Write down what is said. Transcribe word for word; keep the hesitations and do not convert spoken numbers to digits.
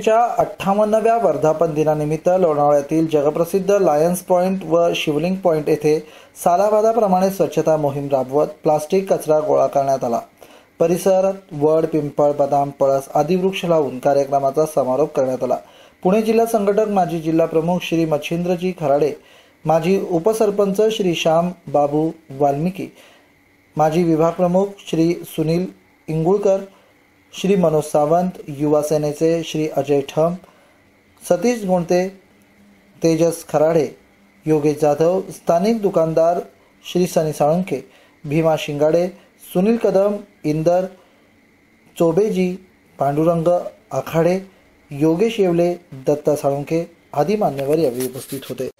संघटनेच्या अठ्ठावन्नाव्या वर्धापन दिनानिमित्त लोणावळ्यातील जगप्रसिद्ध लायन्स पॉइंट व शिवलिंग पॉइंट येथे सालाबादाप्रमाणे स्वच्छता मोहीम राबवत प्लास्टिक कचरा गोळा करण्यात आला। परिसरात वड, पिंपळ, बदाम, पळस आदी वृक्ष लावून कार्यक्रमाचा समारोप करण्यात आला। पुणे जिल्हा संघटक माजी जिल्हा प्रमुख श्री मच्छिंद्रजी खराडे, माजी उपसरपंच श्री श्याम बाबू वाल्मिकी, माजी विभाग प्रमुख श्री सुनील इंगुळकर, श्री मनोज सावंत, युवा सेनेचे श्री अजय ठम, सतीश गोंडते, तेजस खराडे, योगेश जाधव, स्थानिक दुकानदार श्री सनी साळुंखे, भीमा शिंगाडे, सुनील कदम, इंदर चोबेजी, पांडुरंग आखाडे, योगेश येवले, दत्ता साळुंखे आदी मान्यवर यावेळी उपस्थित होते।